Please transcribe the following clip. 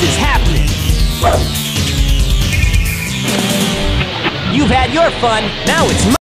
is happening. You've had your fun, now it's